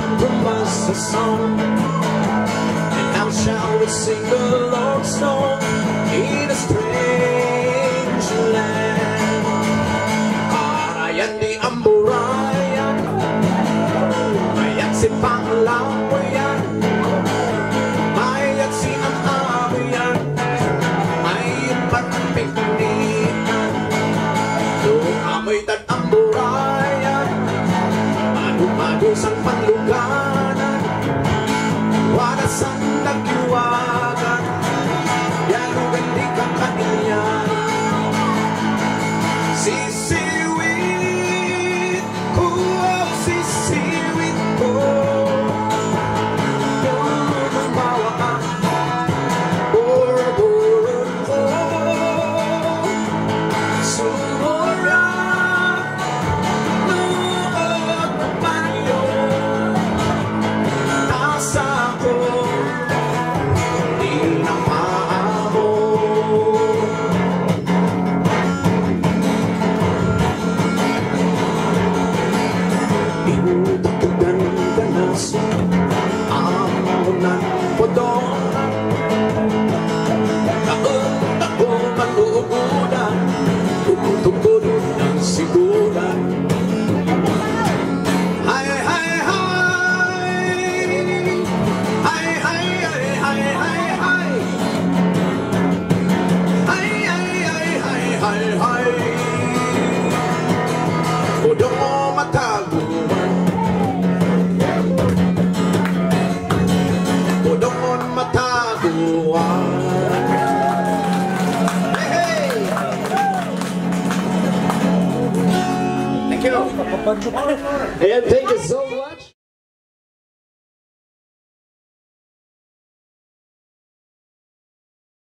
from us a song, and now shall we sing a love song in a strange land. Arayan di Amburayan, mayat si Panglawayan, mayat si Amawiyan, may pagpiknikan. Doon amoy tad Amburayan, madu-madu sang panluganan, waras ang nagkiwagan, yalugan di kakaniyan. Sisiwit ko, sisiwit ko, lumawa ka, boroboron ko, sumurap, nood ng banyo, nasa ko, di na maamo. Inutatugan ganas, amahunan podong, taon-taon mag-uugudan, tugtugod ng siguran. Hay, hay, hay, hay, hay, hay, hay, hay, hay, hay, hay, hay, hay, hay, podong mo mataguan, podong mo mataguan. Hey, hey! Thank you. Ayan, thank you so much.